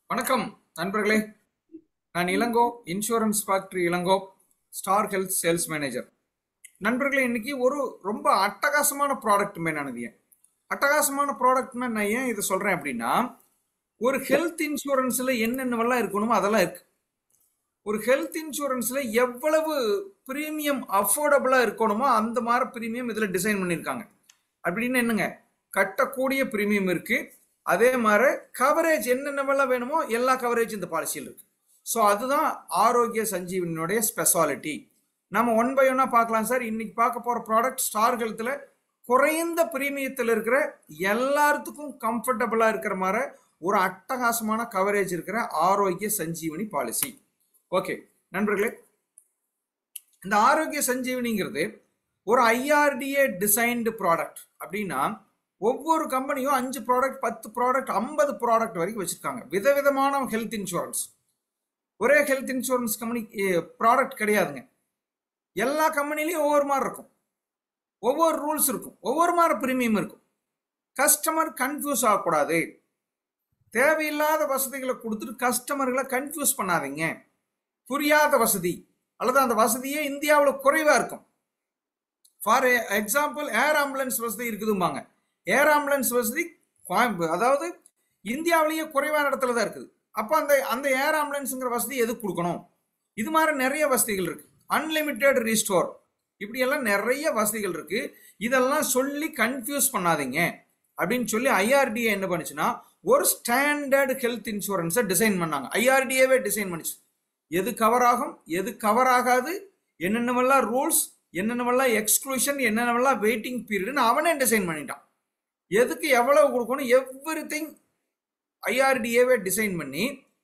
வணக்கம் நண்பர்களே. நான் Ilango, insurance factory Ilango, Star Health sales manager. நண்பர்களே, இன்னைக்கு ஒரு ரொம்ப அட்டகாசமான ப்ராடக்ட் மேனானது. அட்டகாசமான ப்ராடக்ட்னா நான் ஏன் இதை சொல்றேன் அப்படின்னா, ஒரு ஹெல்த் இன்சூரன்ஸ்ல என்னென்னவெல்லாம் இருக்கணுமோ அதெல்லாம் இருக்கு. ஒரு ஹெல்த் இன்சூரன்ஸ்ல எவ்வளவு பிரீமியம் அஃபோர்டபுளா இருக்கணுமோ அந்த மாதிரி பிரீமியம் இதுல டிசைன் பண்ணியிருக்காங்க. அப்படின்னு என்னங்க, கட்டக்கூடிய பிரீமியம் இருக்கு. அதே மாதிரி கவரேஜ் என்னென்னவெல்லாம் வேணுமோ எல்லா கவரேஜ் இந்த பாலிசியில் இருக்கு. ஸோ அதுதான் ஆரோக்கிய சஞ்சீவனியோடைய ஸ்பெஷாலிட்டி. நம்ம ஒன் பை ஒன்னா பார்க்கலாம் சார். இன்னைக்கு பார்க்க போற ப்ராடக்ட் ஸ்டார் ஹெல்த்ல குறைந்த பிரீமியத்தில் இருக்கிற எல்லாத்துக்கும் கம்ஃபர்டபுளா இருக்கிற மாதிரி ஒரு அட்டகாசமான கவரேஜ் இருக்கிற ஆரோக்கிய சஞ்சீவனி பாலிசி. ஓகே நண்பர்களே, இந்த ஆரோக்கிய சஞ்சீவனிங்கிறது ஒரு ஐஆர்டிஏ டிசைன்டு ப்ராடக்ட். அப்படின்னா ஒவ்வொரு கம்பெனியும் 5 ப்ராடக்ட், 10 ப்ராடக்ட், 50 ப்ராடக்ட் வரைக்கும் வச்சிருக்காங்க. விதவிதமான ஹெல்த் இன்சூரன்ஸ். ஒரே ஹெல்த் இன்சூரன்ஸ் கம்பெனி ப்ராடக்ட் கிடையாதுங்க. எல்லா கம்பெனிலையும் ஒவ்வொரு மாதிரி இருக்கும், ஒவ்வொரு ரூல்ஸ் இருக்கும், ஒவ்வொரு மாதிரி பிரீமியம் இருக்கும். கஸ்டமர் கன்ஃபியூஸ் ஆகக்கூடாது. தேவையில்லாத வசதிகளை கொடுத்துட்டு கஸ்டமர்களை கன்ஃபியூஸ் பண்ணாதீங்க. புரியாத வசதி அல்லது அந்த வசதியே இந்தியாவில் குறைவா இருக்கும். ஃபார் எக்ஸாம்பிள், ஏர் ஆம்புலன்ஸ் வசதி இருக்குதும்பாங்க. ஏர் ஆம்புலன்ஸ் வசதி அதாவது இந்தியாவிலேயே குறைவான இடத்துல தான் இருக்குது. அப்போ அந்த ஏர் ஆம்புலன்ஸுங்கிற வசதி எதுக்கு கொடுக்கணும்? இது மாதிரி நிறைய வசதிகள் இருக்கு. அன்லிமிட்டெட் ரீஸ்டோர், இப்படியெல்லாம் நிறைய வசதிகள் இருக்கு. இதெல்லாம் சொல்லி கன்ஃபியூஸ் பண்ணாதீங்க அப்படின்னு சொல்லி ஐஆர்டிஏ என்ன பண்ணுச்சுன்னா ஒரு ஸ்டாண்டர்ட் ஹெல்த் இன்சூரன்ஸை டிசைன் பண்ணாங்க. ஐஆர்டிஏவே டிசைன் பண்ணிச்சு. எது கவர் ஆகும், எது கவர் ஆகாது, என்னென்னவெல்லாம் ரூல்ஸ், என்னென்னவெல்லாம் எக்ஸ்க்ளூஷன், என்னென்னவெல்லாம் வெயிட்டிங் பீரியட்னு அவனே டிசைன் பண்ணிட்டான். எதுக்கு எவ்வளவு கொடுக்கணும், எவ்ரி திங் ஐஆர்டிஏவே டிசைன் பண்ணி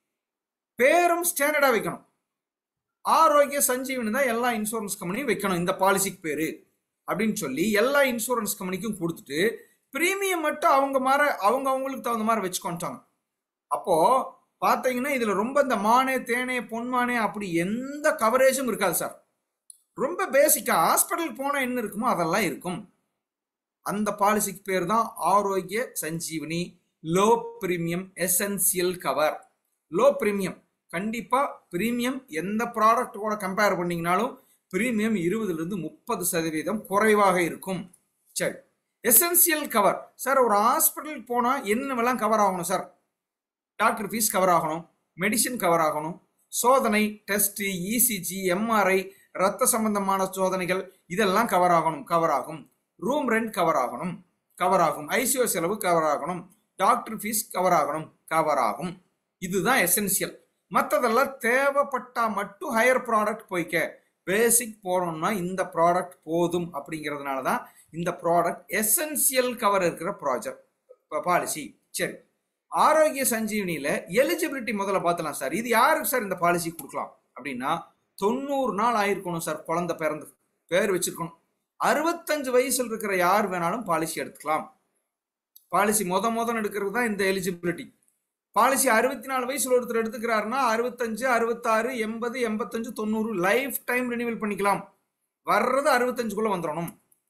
பேரும் ஸ்டாண்டர்டா வைக்கணும். ஆரோக்கிய சஞ்சீவனி தான் எல்லா இன்சூரன்ஸ் கம்பெனியும் வைக்கணும் இந்த பாலிசிக்கு பேரு அப்படின்னு சொல்லி எல்லா இன்சூரன்ஸ் கம்பெனிக்கும் கொடுத்துட்டு பிரீமியம் மட்டும் அவங்களுக்கு தகுந்த மாதிரி வச்சுக்கொண்டாங்க. அப்போ பார்த்தீங்கன்னா இதுல ரொம்ப இந்த மானே தேனே பொன்மானே அப்படி எந்த கவரேஜும் இருக்காது சார். ரொம்ப பேசிக்கா ஹாஸ்பிட்டல் போனா என்ன இருக்குமோ அதெல்லாம் இருக்கும். அந்த பாலிசிக்கு பேர் தான் Arogya Sanjeevani low premium essential cover. Low premium, கண்டிப்பா பிரீமியம் எந்த ப்ராடக்ட் கூட கம்பேர் பண்ணீங்கனாலும் பிரீமியம் 20% குறைவாக இருக்கும். சரி, எசென்சியல் கவர் சார். ஒரு ஹாஸ்பிட்டல் போனா என்னவெல்லாம் கவர் ஆகணும் சார்? டாக்டர் ஃபீஸ் கவர் ஆகணும், மெடிசின் கவர் ஆகணும், சோதனை டெஸ்ட், இசிஜி, எம்ஆர்ஐ, ரத்த சம்பந்தமான சோதனைகள் இதெல்லாம் கவர் ஆகும். ரூம் ரெண்ட் கவர் ஆகும், ஐசிஓ செலவு கவர் ஆகணும், டாக்டர் ஃபீஸ் கவர் ஆகும். இதுதான் எசென்சியல். மற்றதெல்லாம் தேவைப்பட்டா மட்டும் ஹையர் ப்ராடக்ட் போய்க்க. பேசிக் போறோம்னா இந்த ப்ராடக்ட் போதும். அப்படிங்கிறதுனால தான் இந்த ப்ராடக்ட் எசென்சியல் கவர் இருக்கிற பாலிசி. சரி, ஆரோக்கிய சஞ்சீவனியில எலிஜிபிலிட்டி முதல்ல பார்த்தலாம் சார். இது யாருக்கு சார் இந்த பாலிசி கொடுக்கலாம் அப்படின்னா 90 நாள் ஆயிருக்கணும் சார். குழந்தை பிறந்து பேர் வச்சிருக்கணும். 65 வயசுல இருக்கிற யார் வேணாலும் பாலிசி எடுத்துக்கலாம். பாலிசி முதல் எடுக்கிறது தான் இந்த எலிஜிபிலிட்டி. பாலிசி 64 வயசுல ஒருத்தர் எடுத்துக்கிறாருன்னா 65, 66, 80, 85, 90 லைஃப் டைம் ரினிவல் பண்ணிக்கலாம். வர்றது 65க்குள்ள வந்துடணும்.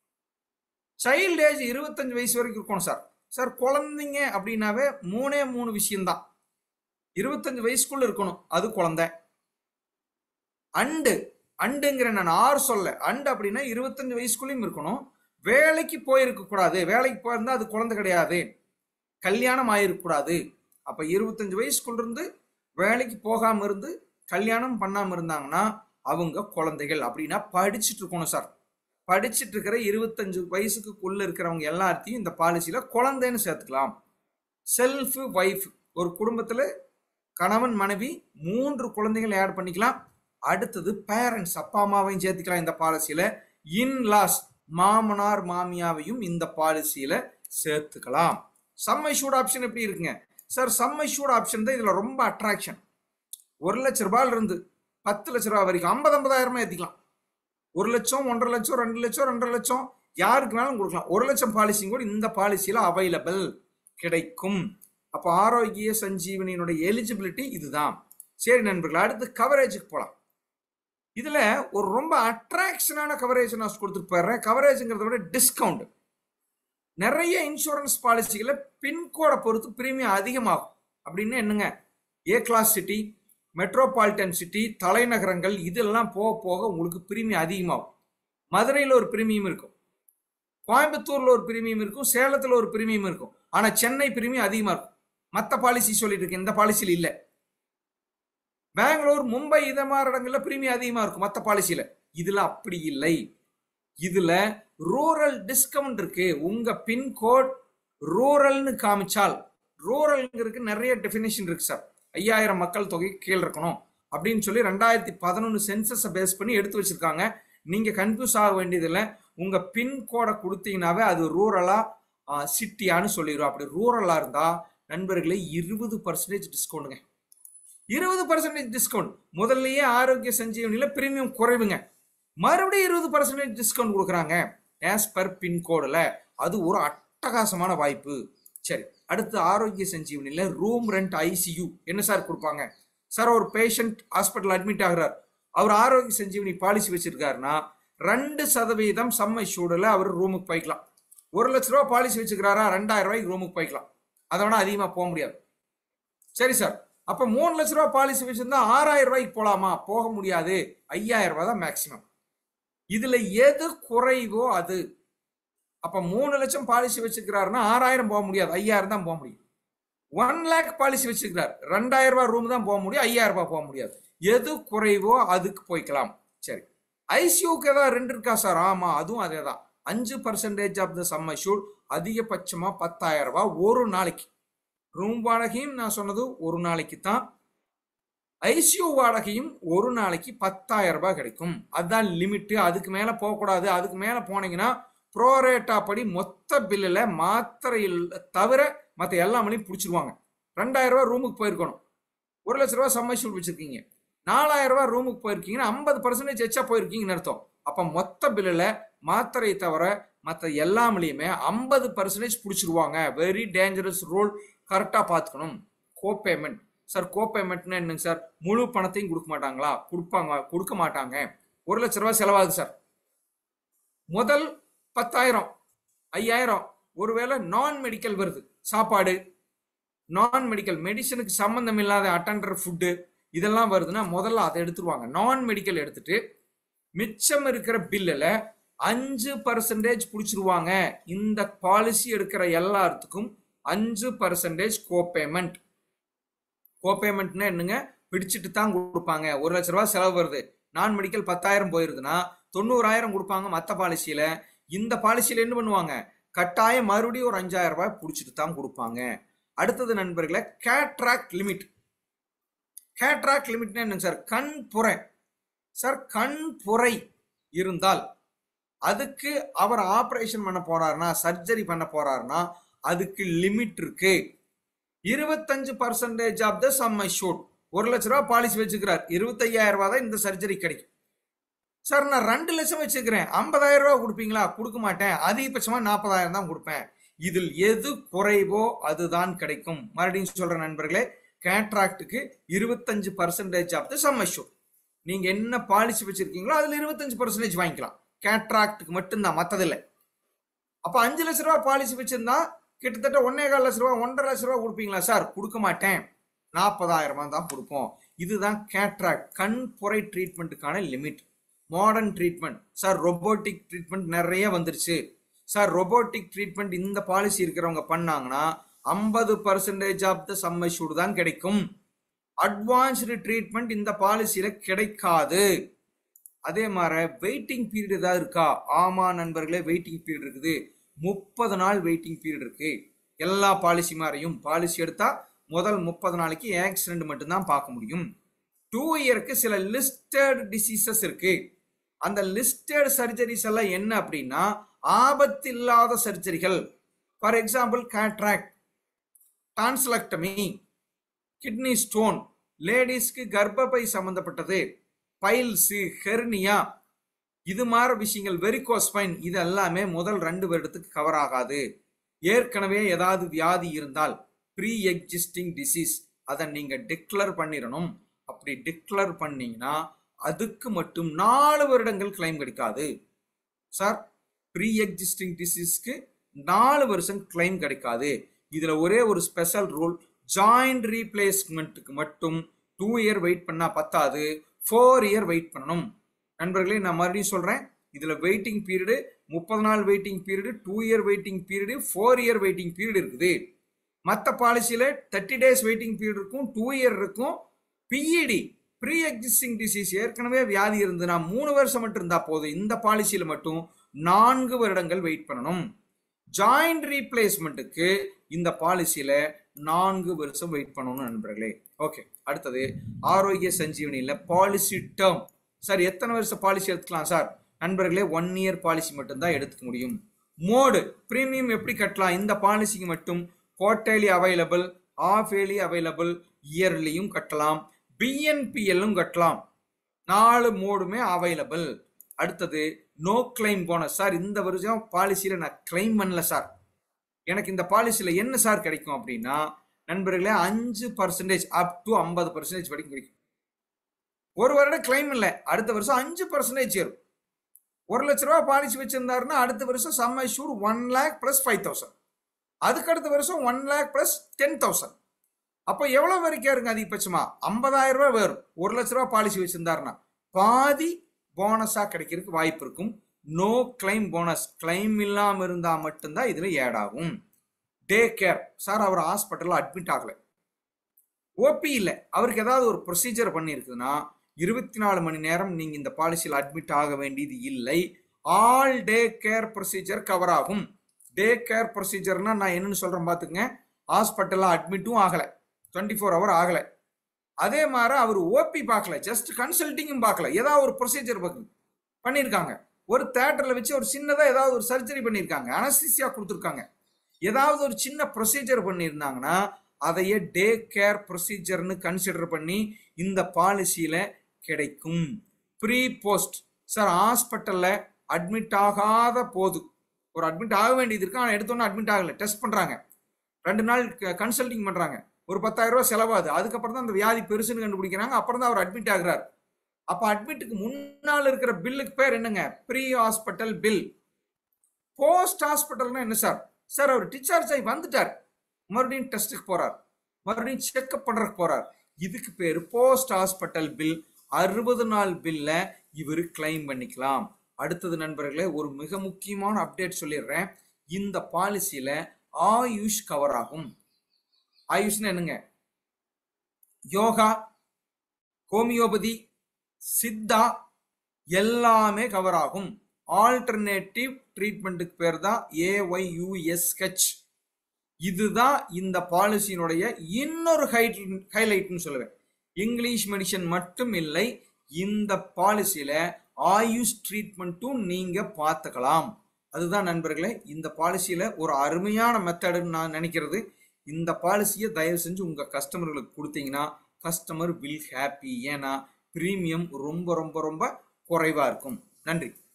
சைல்டு ஏஜ் 25 வயசு வரைக்கும் இருக்கணும் சார். சார் குழந்தைங்க அப்படின்னாவே 3 விஷயம்தான். 25 வயசுக்குள்ள இருக்கணும், அது குழந்தை. அண்டுங்கிற நான் ஆறு சொல்ல. அண்டு அப்படின்னா 25 வயசுக்குள்ளேயும் இருக்கணும். வேலைக்கு போயிருக்க கூடாது. வேலைக்கு போயிருந்தா அது குழந்தை கிடையாது. கல்யாணம் ஆயிருக்கூடாது. அப்ப 25 வயசுக்குள்ள இருந்து வேலைக்கு போகாம இருந்து கல்யாணம் பண்ணாம இருந்தாங்கன்னா அவங்க குழந்தைகள். அப்படின்னா படிச்சுட்டு இருக்கணும் சார். படிச்சுட்டு இருக்கிற 25 வயசுக்குள்ள இருக்கிறவங்க எல்லாத்தையும் இந்த பாலிசியில குழந்தைன்னு சேர்த்துக்கலாம். செல்ஃப் வைஃப், ஒரு குடும்பத்துல கணவன் மனைவி 3 குழந்தைகள் ஆட் பண்ணிக்கலாம். அடுத்தது பேரண்ட்ஸ், அப்பா அம்மாவையும் சேர்த்துக்கலாம் இந்த பாலிசியில. இன்லாஸ், மாமனார் மாமியாவையும் இந்த பாலிசியில சேர்த்துக்கலாம். சம் அஷ்யூர்ட் ஆப்ஷன் எப்படி இருக்குங்க சார்? சம் அஷ்யூர்ட் ஆப்ஷன் தான் இதுல ரொம்ப அட்ராக்ஷன். 1 லட்ச ரூபாயில இருந்து 10 லட்ச ரூபாய் வரைக்கும் 50,000 ஏத்திக்கலாம். 1 லட்சம், 1.5 லட்சம், 2 லட்சம், 2.5 லட்சம் யாருக்கு வேணாலும் கொடுக்கலாம். 1 லட்சம் பாலிசியும் கூட இந்த பாலிசியில அவைலபிள் கிடைக்கும். அப்போ ஆரோக்கிய சஞ்சீவனியினுடைய எலிஜிபிலிட்டி இதுதான். சரி நண்பர்கள், அடுத்து கவரேஜுக்கு போலாம். இதுல ஒரு ரொம்ப அட்ராக்ஷனான கவரேஜ் நான் கொடுத்துட்டு போயிடுறேன். கவரேஜ்ங்கிறத விட டிஸ்கவுண்ட். நிறைய இன்சூரன்ஸ் பாலிசிகளை பின்கோடை பொறுத்து பிரீமியம் அதிகமாகும். அப்படின்னு என்னங்க, A class city, metropolitan city, தலைநகரங்கள் இதெல்லாம் போக போக உங்களுக்கு பிரீமியம் அதிகமாகும். மதுரையில் ஒரு பிரீமியம் இருக்கும், கோயம்புத்தூர்ல ஒரு பிரீமியம் இருக்கும், சேலத்தில் ஒரு பிரீமியம் இருக்கும். ஆனா சென்னை பிரீமியம் அதிகமா இருக்கும். மற்ற பாலிசி சொல்லிட்டு இருக்கு, இந்த பாலிசியில் இல்லை. பெங்களூர், மும்பை இத மாதிரி இடங்கள்ல பிரீமியம் அதிகமா இருக்கும் மற்ற பாலிசியில. இதுல அப்படி இல்லை. இதுல ரூரல் டிஸ்கவுண்ட் இருக்கு. உங்க பின்கோட் ரூரல்னு காமிச்சால், ரூரல்ங்கிறதுக்கு நிறைய டெஃபினேஷன் இருக்கு சார். 5000 மக்கள் தொகை கீழ் இருக்கணும் அப்படின்னு சொல்லி 2011 சென்சஸை பேஸ் பண்ணி எடுத்து வச்சிருக்காங்க. நீங்க கன்ஃபியூஸ் ஆக வேண்டியதில்லை. உங்க பின்கோடை கொடுத்தீங்கன்னாவே அது ரூரலா சிட்டியான்னு சொல்லிடுவோம். அப்படி ரூரலா இருந்தா நண்பர்களே 20% டிஸ்கவுண்ட்டுங்க. 20% டிஸ்கவுண்ட். முதல்லயே ஆரோக்கிய சஞ்சீவனில பிரீமியம் குறைவுங்க, மறுபடியும் 20% டிஸ்கவுண்ட் கொடுக்குறாங்க ஆஸ் பர் பின்கோடுல. அது ஒரு அட்டகாசமான வாய்ப்பு. சரி, அடுத்து ஆரோக்கிய சஞ்சீவனில ரூம் ரெண்ட் ஐசியூ என்ன சார் கொடுப்பாங்க? சார் ஒரு பேஷண்ட் ஹாஸ்பிட்டல் அட்மிட் ஆகிறார், அவர் ஆரோக்கிய சஞ்சீவனி பாலிசி வச்சிருக்காருன்னா 2% சம் இஷ்யூடில் அவர் ரூமுக்கு போய்க்கலாம். 1 லட்ச ரூபா பாலிசி வச்சுக்கிறாரா 2000 ரூபாய்க்கு ரூமுக்கு போய்க்கலாம். அதை விட அதிகமாக போக முடியாது. சரி சார், அப்போ 3 லட்ச ரூபா பாலிசி வச்சிருந்தா 6000 ரூபாய்க்கு போகலாமா? போக முடியாது. 5000 ரூபாய் தான் மேக்சிமம். இதுல எது குறைவோ அது. அப்ப 3 லட்சம் பாலிசி வச்சுக்கிறாருன்னா 6000 போக முடியாது, 5000 தான் போக முடியும். 1 லேக் பாலிசி வச்சுக்கிறார், 2000 ரூபாய் ரூம் தான் போக முடியும், 5000 ரூபாய் போக முடியாது. எது குறைவோ அதுக்கு போய்க்கலாம். சரி, ஐசியூக்கு ஏதாவது 2 இருக்கா சார்? ஆமா, அதுவும் அதே தான். 5% ஆஃப் த சம் அஷ்யூர்ட், அதிகபட்சமா 10,000 ரூபாய் ஒரு நாளைக்கு. ரூம் வாடகையும் நான் சொன்னது ஒரு நாளைக்கு தான். ஐசியூ வாடகையும் ஒரு நாளைக்கு 10,000 ரூபாய் கிடைக்கும். அதுதான் லிமிட். அதுக்கு மேல போகக்கூடாது. அதுக்கு மேல போனீங்கன்னா ப்ரோரேட்டா படி மொத்த பில்லுல மாத்திரையில் தவிர மற்ற எல்லாமலையும் பிடிச்சிருவாங்க. 2000 ரூபாய் ரூமுக்கு போயிருக்கணும், 1 லட்ச ரூபாய் சம் அஷ்யூர்ட் வச்சிருக்கீங்க, 4000 ரூபாய் ரூமுக்கு போயிருக்கீங்கன்னா 50% எச்சா போயிருக்கீங்கன்னு அர்த்தம். அப்ப மொத்த பில்லுல மாத்திரை தவிர மற்ற எல்லாமலையுமே 50% பிடிச்சிருவாங்க. Very dangerous rule. கரெக்டா பார்த்துக்கணும். கோபேமெண்ட் சார், கோபேமெண்ட்னா என்னங்க சார்? முழு பணத்தையும் கொடுக்க மாட்டாங்களா? கொடுப்பாங்க, கொடுக்க மாட்டாங்க. 1 லட்ச ரூபாய் செலவாகுது சார், முதல் 10,000 5000 ஒருவேளை நான் மெடிக்கல் வருது, சாப்பாடு, நான் மெடிக்கல் மெடிசனுக்கு சம்பந்தம் இல்லாத அட்டெண்டர் ஃபுட்டு இதெல்லாம் வருதுன்னா முதல்ல அதை எடுத்துருவாங்க. நான் மெடிக்கல் எடுத்துட்டு மிச்சம் இருக்கிற பில்லில் 5% பிடிச்சிருவாங்க. இந்த பாலிசி எடுக்கிற எல்லாத்துக்கும் 5% கோபேமெண்ட். கோபேமெண்ட்னா என்னங்க? பிடிச்சிட்டு தான் கொடுப்பாங்க. 1 லட்ச ரூபாய் செலவு வருது, நான் மெடிக்கல் 10,000 போயிருதுன்னா 90,000 கொடுப்பாங்க மற்ற பாலிசியில. இந்த பாலிசியில என்ன பண்ணுவாங்க? கட்டாயம் மறுபடியும் ஒரு 5,000 ரூபாய் பிடிச்சிட்டு தான் கொடுப்பாங்க. அடுத்தது நண்பர்களே, கேட்ராக்ட் லிமிட். கேட்ராக்ட் லிமிட்னா என்னங்க சார்? கண் புரை. சார், கண் புரை இருந்தால் அதுக்கு அவர் ஆபரேஷன் பண்ண போறாருன்னா, சர்ஜரி பண்ண போறாருன்னா அதுக்கு லிமிட் இருக்கு. 25% ஆஃப் த சம் அஷ்யூர்ட். 1 லட்ச ரூபாய் பாலிசி வச்சுக்கிறார், 25,000 ரூபாய் தான் இந்த சர்ஜரி கிடைக்கும். சார், நான் 2 லட்சம் வச்சுக்கிறேன், 50,000 ரூபாய் கொடுப்பீங்களா? கொடுக்க மாட்டேன், அதிகபட்சமா 40,000 தான் கொடுப்பேன். இதில் எது குறைவோ அதுதான் கிடைக்கும். மறுபடியும் சொல்ற நண்பர்களே, கேட்ராக்டுக்கு 25% ஆஃப் த சம் அஷ்யூர்ட். நீங்க என்ன பாலிசி வச்சிருக்கீங்களோ அதுல 25% வாங்கிக்கலாம். கேட்ராக்டுக்கு மட்டும்தான், மத்ததில்லை. அப்ப 5 லட்ச ரூபாய் பாலிசி வச்சிருந்தா கிட்டத்தட்ட 1.25 லட்ச ரூபாய் 1.5 லட்ச ரூபாய் கொடுப்பீங்களா? சார், கொடுக்க மாட்டேன், 40,000 தான் கொடுப்போம். இதுதான் கேட்ராக்ட், கண் புரை ட்ரீட்மெண்ட்டுக்கான limit. Modern treatment sir, robotic treatment நிறைய வந்துருச்சு சார். ரொபோட்டிக் ட்ரீட்மெண்ட் இந்த பாலிசி இருக்கிறவங்க பண்ணாங்கன்னா 50% ஆஃப் த சம் அஷ்யூர்ட் தான் கிடைக்கும். அட்வான்ஸ்டு ட்ரீட்மெண்ட் இந்த பாலிசியில கிடைக்காது. அதே மாதிரி வெயிட்டிங் பீரியட் ஏதாவது இருக்கா? ஆமா நண்பர்களே, வெயிட்டிங் பீரியட் இருக்குது. 30 நாள் வெயிட்டிங் பீரியட் இருக்கு. எல்லா பாலிசி மாதிரியும் பாலிசி எடுத்தா முதல் 30 நாளைக்கு ஆக்சிடென்ட் மட்டும்தான் பார்க்க முடியும். 2 இயருக்கு சில லிஸ்டட் டிசீசஸ் இருக்கு. அந்த லிஸ்டட் சர்ஜரிஸ் எல்லாம் என்ன அப்படின்னா ஆபத்தில்லாத சர்ஜரிகள். For example cataract, tonsillectomy, kidney stone, லேடிஸ்க்கு கர்ப்பப்பை சம்பந்தப்பட்டது, பைல்ஸ், ஹெர்னியா, இது மாதிரி விஷயங்கள், வெரிகோஸ் ஸ்பைன், இது எல்லாமே முதல் 2 வருடத்துக்கு கவர் ஆகாது. ஏற்கனவே ஏதாவது வியாதி இருந்தால் ப்ரீ எக்ஸிஸ்டிங் டிசீஸ் அதை நீங்க டிக்ளேர் பண்ணிடணும். அப்படி டிக்ளேர் பண்ணீங்கன்னா அதுக்கு மட்டும் 4 வருடங்கள் கிளைம் கிடைக்காது. சார், ப்ரீ எக்ஸிஸ்டிங் டிசீஸ்க்கு 4 வருஷம் கிளைம் கிடைக்காது. இதுல ஒரே ஒரு ஸ்பெஷல் ரூல், ஜாயிண்ட் ரீப்ளேஸ்மெண்ட்டுக்கு மட்டும் 2 இயர் வெயிட் பண்ணா பத்தாது, 4 இயர் வெயிட் பண்ணணும். நண்பர்களே நான் மறுபடியும் சொல்றேன், இதுல வெயிட்டிங் பீரியடு 30 நாள் waiting period, 2 year waiting period, 4 year waiting period இருக்குது. மற்ற பாலிசியில 30 டேஸ் வெயிட்டிங் பீரியட் இருக்கும், 2 இயர் இருக்கும். பிஇடி ப்ரீ எக்ஸிஸ்டிங் டிசீஸ், ஏற்கனவே வியாதி இருந்ததுன்னா 3 வருஷம் மட்டும் இருந்தா போதும். இந்த பாலிசியில மட்டும் 4 வருடங்கள் வெயிட் பண்ணணும். ஜாயிண்ட் ரீப்ளேஸ்மெண்ட்டுக்கு இந்த பாலிசியில 4 வருஷம் வெயிட் பண்ணணும் நண்பர்களே. ஓகே, அடுத்தது ஆரோக்கிய சஞ்சீவனியில பாலிசி டேர்ம். சார் எத்தனை வருஷம் பாலிசி எடுத்துக்கலாம் சார்? நண்பர்களே 1 இயர் பாலிசி மட்டும் தான் எடுத்துக்க முடியும். மோடு பிரீமியம் எப்படி கட்டலாம்? இந்த பாலிசிக்கு மட்டும் quarterly available, half yearly available, இயர்லியும் கட்டலாம், பிஎன்பிஎல்லும் கட்டலாம். 4 மோடுமே அவைலபிள். அடுத்தது நோ கிளைம் போனஸ். சார் இந்த வருஷம் பாலிசியில நான் கிளைம் பண்ணல சார், எனக்கு இந்த பாலிசியில என்ன சார் கிடைக்கும் அப்படின்னா நண்பர்களே 5% அப் டு 50% வரைக்கும் கிடைக்கும். ஒரு வருடம் கிளைம் இல்லை, அடுத்த வருஷம் 5% ஏறும். 1 லட்ச ரூபாய் பாலிசி வச்சிருந்தாருன்னா அடுத்த வருஷம் சம் அஷ்யூர் 1 lakh plus 5,000, அதுக்கு அடுத்த வருஷம் 1 lakh plus 10,000. அப்போ எவ்வளவு வரைக்கும் இருங்க? அதிகபட்சமா 50,000 ரூபாய் வரும். 1 லட்ச ரூபாய் பாலிசி வச்சிருந்தாருன்னா பாதி போனஸா கிடைக்கிறதுக்கு வாய்ப்பு இருக்கும். நோ கிளைம் போனஸ், கிளைம் இல்லாம இருந்தா மட்டும்தான் இதுல ஏட் ஆகும். Day care. சார் அவர் ஹாஸ்பிட்டல்ல அட்மிட் ஆகல, ஓபி இல்லை, அவருக்கு ஏதாவது ஒரு ப்ரொசீஜர் பண்ணியிருக்குதுன்னா 24 மணி நேரம் நீங்க இந்த பாலிசியில் அட்மிட் ஆக வேண்டியது இல்லை. All day care procedure cover ஆகும். டே கேர் ப்ரொசீஜர்னா நான் என்னன்னு சொல்றேன் பாத்துங்க. ஹாஸ்பிட்டல்ல அட்மிட்டும் ஆகல, 24 hour ஆகல, அதே மாதிரி அவர் ஓபி பார்க்கல, ஜஸ்ட் கன்சல்டிங்கும் பார்க்கல, ஏதாவது ஒரு ப்ரொசீஜர் பண்ணியிருக்காங்க, ஒரு தியேட்டர்ல வச்சு ஒரு சின்னதா ஏதாவது ஒரு சர்ஜரி பண்ணியிருக்காங்க, அனஸ்தீசியா கொடுத்துருக்காங்க, ஏதாவது ஒரு சின்ன ப்ரொசீஜர் பண்ணியிருந்தாங்கன்னா அதையே டே கேர் ப்ரொசீஜர்னு கன்சிடர் பண்ணி இந்த பாலிசியில கிடைக்கும். Pre post. சார் ஹாஸ்பிட்டல்ல அட்மிட் ஆகாத போது, ஒரு அட்மிட் ஆக வேண்டியது இருக்கு, ஆனால் எடுத்தோன்னே அட்மிட் ஆகல, டெஸ்ட் பண்றாங்க, 2 நாள் கன்சல்டிங் பண்றாங்க, ஒரு 10,000 ரூபாய் செலவாகுது, அதுக்கப்புறம் தான் அந்த வியாதி பெருசுன்னு கண்டுபிடிக்கிறாங்க, அப்புறம் தான் அவர் அட்மிட் ஆகுறாரு. அப்ப அட்மிட்டுக்கு முன்னால் இருக்கிற பில்லுக்கு பேர் என்னங்க? Pre hospital bill. போஸ்ட் ஹாஸ்பிட்டல்னா என்ன சார்? சார் அவர் டிஸ்சார்ஜ் ஆகி வந்துட்டார், மறுபடியும் டெஸ்ட்டுக்கு போறார், மறுபடியும் செக்அப் பண்றதுக்கு போறார், இதுக்கு பேரு போஸ்ட் ஹாஸ்பிட்டல் பில். 60 நாள் பில்ல இவர் கிளைம் பண்ணிக்கலாம். அடுத்தது நண்பர்களே ஒரு மிக முக்கியமான அப்டேட் சொல்லிடுறேன். இந்த பாலிசியில ஆயுஷ் கவர் ஆகும். ஆயுஷ்னா என்னங்க? யோகா, ஹோமியோபதி, சித்தா எல்லாமே கவர் ஆகும். ஆல்டர்னேட்டிவ் ட்ரீட்மெண்ட்டுக்கு பேர் தான் AYUSH. இதுதான் இந்த பாலிசியினுடைய இன்னொரு ஹைலைட்னு சொல்லுவேன். இங்கிலீஷ் மெடிசன் மட்டும் இல்லை, இந்த பாலிசியில ஆயுஷ் ட்ரீட்மெண்ட்டும் நீங்க பார்த்துக்கலாம். அதுதான் நண்பர்களே இந்த பாலிசியில ஒரு அருமையான மெத்தடுன்னு நான் நினைக்கிறது. இந்த பாலிசியை தயவு செஞ்சு உங்க கஸ்டமர்களுக்கு கொடுத்தீங்கன்னா கஸ்டமர் வில் ஹாப்பி. ஏன்னா பிரீமியம் ரொம்ப ரொம்ப ரொம்ப குறைவா இருக்கும். நன்றி.